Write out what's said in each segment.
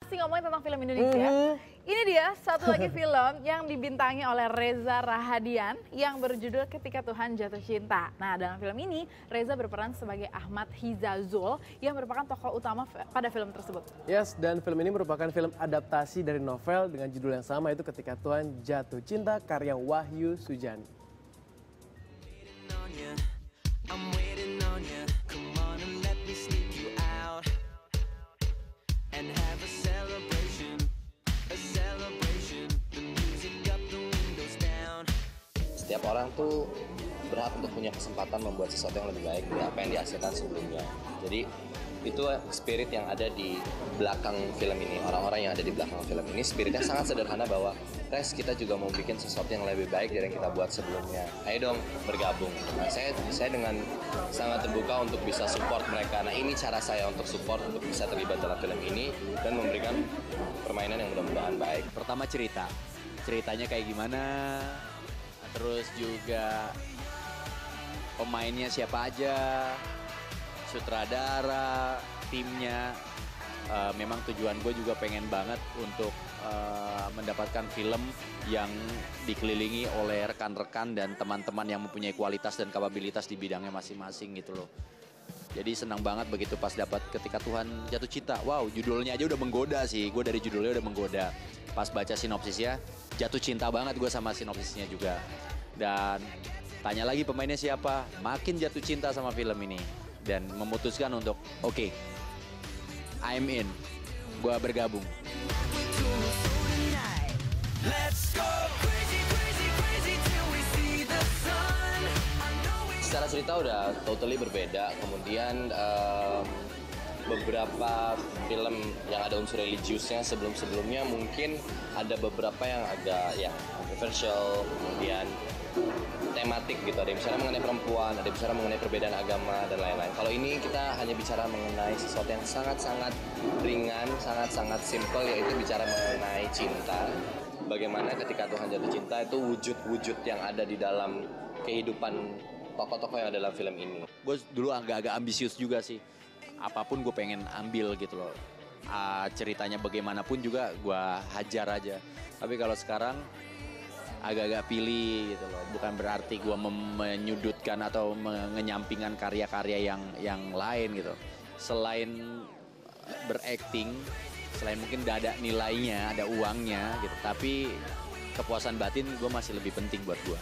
masih ngomongin tentang film Indonesia, ini dia satu lagi film yang dibintangi oleh Reza Rahadian yang berjudul Ketika Tuhan Jatuh Cinta. Nah, dalam film ini Reza berperan sebagai Ahmad Hizazul yang merupakan tokoh utama pada film tersebut. Yes, dan film ini merupakan film adaptasi dari novel dengan judul yang sama, yaitu Ketika Tuhan Jatuh Cinta karya Wahyu Sujani. Setiap orang tuh berhak untuk punya kesempatan membuat sesuatu yang lebih baik dari apa yang dihasilkan sebelumnya. Jadi itu spirit yang ada di belakang film ini. Orang-orang yang ada di belakang film ini spiritnya sangat sederhana bahwa guys, kita juga mau bikin sesuatu yang lebih baik dari yang kita buat sebelumnya. Ayo dong bergabung. Nah, saya dengan sangat terbuka untuk bisa support mereka. Nah, ini cara saya untuk support, untuk bisa terlibat dalam film ini dan memberikan permainan yang mudah-mudahan baik. Pertama ceritanya kayak gimana, terus juga pemainnya siapa aja, sutradara, timnya. Memang tujuan gue juga pengen banget untuk mendapatkan film yang dikelilingi oleh rekan-rekan dan teman-teman yang mempunyai kualitas dan kapabilitas di bidangnya masing-masing gitu loh. Jadi senang banget begitu pas dapat Ketika Tuhan Jatuh Cinta. Wow, judulnya aja udah menggoda sih. Gue dari judulnya udah menggoda. Pas baca sinopsisnya, jatuh cinta banget gue sama sinopsisnya juga. Dan tanya lagi pemainnya siapa, makin jatuh cinta sama film ini. Dan memutuskan untuk, oke, I'm in. Gue bergabung. Secara cerita udah totally berbeda, kemudian beberapa film yang ada unsur religiusnya sebelum-sebelumnya mungkin ada beberapa yang agak controversial, kemudian tematik gitu, ada yang bicara mengenai perempuan, ada yang bicara mengenai perbedaan agama dan lain-lain. Kalau ini kita hanya bicara mengenai sesuatu yang sangat-sangat ringan, sangat-sangat simple, yaitu bicara mengenai cinta. Bagaimana ketika Tuhan Jatuh Cinta itu wujud-wujud yang ada di dalam kehidupan tokoh-tokoh yang ada dalam film ini. Gue dulu agak-agak ambisius juga sih. Apapun gue pengen ambil gitu loh. Ceritanya bagaimanapun juga gue hajar aja. Tapi kalau sekarang agak-agak pilih gitu loh. Bukan berarti gue menyudutkan atau menyampingkan karya-karya yang lain gitu. Selain berakting, selain mungkin ada nilainya, ada uangnya gitu. Tapi kepuasan batin gue masih lebih penting buat gue.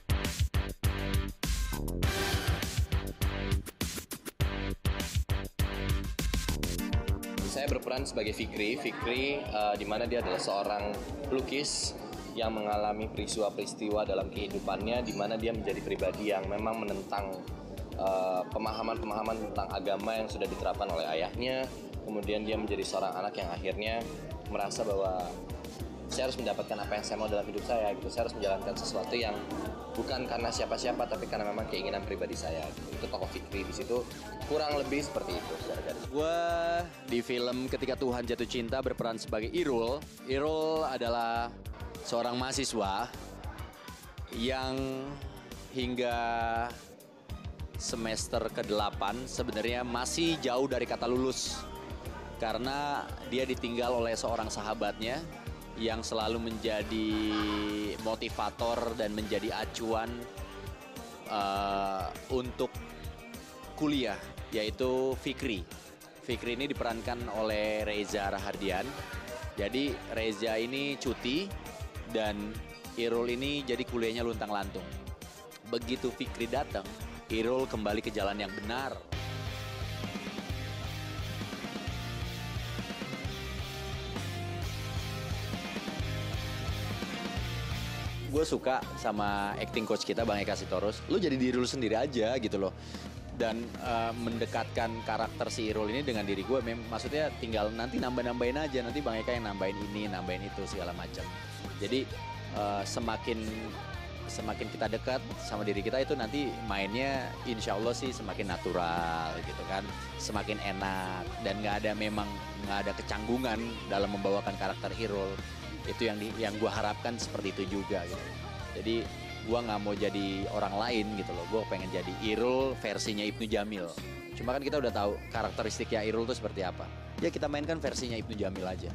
Saya berperan sebagai Fikri di mana dia adalah seorang pelukis yang mengalami peristiwa-peristiwa dalam kehidupannya, di mana dia menjadi pribadi yang memang menentang pemahaman-pemahaman tentang agama yang sudah diterapkan oleh ayahnya. Kemudian dia menjadi seorang anak yang akhirnya merasa bahwa saya harus mendapatkan apa yang saya mau dalam hidup saya gitu. Saya harus menjalankan sesuatu yang bukan karena siapa-siapa, tapi karena memang keinginan pribadi saya. Itu tokoh Fikri di situ kurang lebih seperti itu secara garis. Gue di film Ketika Tuhan Jatuh Cinta berperan sebagai Irul. Irul adalah seorang mahasiswa yang hingga semester ke-8 sebenarnya masih jauh dari kata lulus. Karena dia ditinggal oleh seorang sahabatnya yang selalu menjadi motivator dan menjadi acuan untuk kuliah, yaitu Fikri. Fikri ini diperankan oleh Reza Rahadian. Jadi Reza ini cuti dan Irul ini jadi kuliahnya luntang-lantung. Begitu Fikri datang, Irul kembali ke jalan yang benar. Gue suka sama acting coach kita Bang Eka Sitorus. Lu jadi diri lu sendiri aja gitu loh. Dan mendekatkan karakter si Irul ini dengan diri gue, maksudnya tinggal nanti nambah-nambahin aja, nanti Bang Eka yang nambahin ini, nambahin itu segala macam. Jadi semakin kita dekat sama diri kita itu nanti mainnya insya Allah sih semakin natural gitu kan, semakin enak dan nggak ada kecanggungan dalam membawakan karakter Irul. Itu yang gue harapkan seperti itu juga gitu. Jadi gue nggak mau jadi orang lain gitu loh. Gue pengen jadi Irul versinya Ibnu Jamil. Cuma kan kita udah tahu karakteristiknya Irul itu seperti apa. ya kita mainkan versinya Ibnu Jamil aja.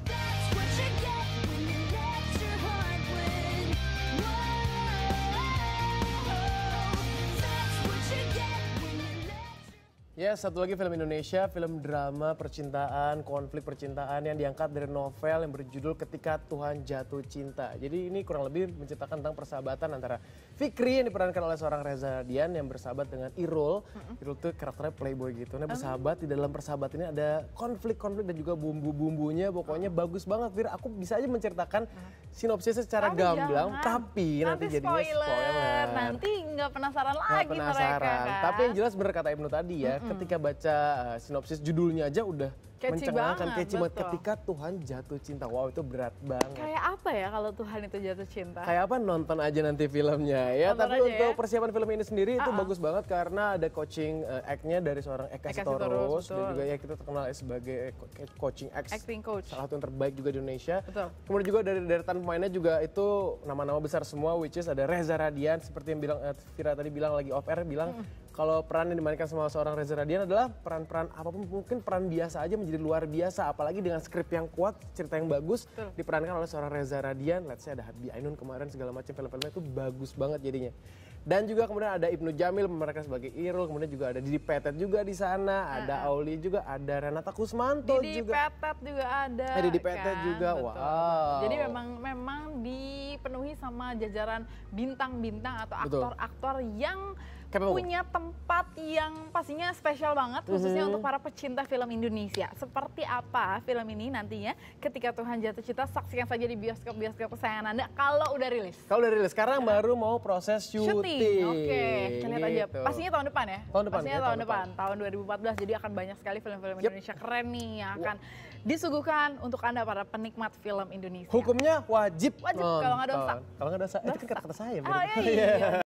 Ya, satu lagi film Indonesia, film drama percintaan, konflik percintaan yang diangkat dari novel yang berjudul Ketika Tuhan Jatuh Cinta. Jadi ini kurang lebih menceritakan tentang persahabatan antara Fikri yang diperankan oleh seorang Reza Radian yang bersahabat dengan Irul. Irul tuh karakternya playboy gitu. Nah, bersahabat, di dalam persahaban ini ada konflik-konflik dan juga bumbu-bumbunya. Pokoknya bagus banget, Fir. Aku bisa aja menceritakan sinopsisnya secara gamblang, tapi nanti jadinya spoiler. Nanti nggak penasaran Nggak lagi penasaran. mereka kan. Tapi yang jelas bener kata Ibnu tadi ya, ketika baca sinopsis judulnya aja udah Catchy mencengangkan, banget, catchy banget. betul. Ketika Tuhan Jatuh Cinta. Wow, itu berat banget. Kayak apa ya kalau Tuhan itu jatuh cinta? Kayak apa, nonton aja nanti filmnya ya. Nonton Tapi aja untuk ya. persiapan film ini sendiri itu bagus banget karena ada coaching act-nya dari seorang Eka Eka Sitorus. Sitorus, Dan betul. juga ya kita terkenal sebagai coaching act. Acting coach. Salah satu yang terbaik juga di Indonesia. Betul. Kemudian juga dari deretan pemainnya juga itu nama-nama besar semua, which is ada Reza Radian seperti yang bilang Vira tadi bilang lagi off air bilang kalau peran yang dimainkan sama seorang Reza Radian adalah peran-peran apapun, mungkin peran biasa aja menjadi luar biasa, apalagi dengan skrip yang kuat, cerita yang bagus, diperankan oleh seorang Reza Radian. Let's say ada Habbi Ainun kemarin, segala macam film-filmnya itu bagus banget jadinya. Dan juga kemudian ada Ibnu Jamil memerankan sebagai Irul, kemudian juga ada Didi Petet juga di sana, ada Auli juga, ada Renata Kusmanto Didi juga. Petet juga ada. Didi Petet kan? juga, Betul, wow. betul. Jadi memang dipenuhi sama jajaran bintang-bintang atau Betul. aktor-aktor yang Capable. punya tempat yang pastinya spesial banget, khususnya untuk para pecinta film Indonesia. Seperti apa film ini nantinya Ketika Tuhan Jatuh Cinta, saksikan saja di bioskop-bioskop kesayangan Anda kalau udah rilis. Kalau udah rilis, sekarang baru mau proses syuting. Oke, kita lihat aja. Gitu. Pastinya tahun depan ya? Tahun depan, Pastinya ya, tahun tahun depan, tahun 2014. Jadi akan banyak sekali film-film Yep. Indonesia keren nih yang akan disuguhkan untuk Anda para penikmat film Indonesia. Hukumnya wajib Wajib, kalau nggak dosa. nonton. Kalau nggak dosa, itu kan kata-kata saya. Oh iya.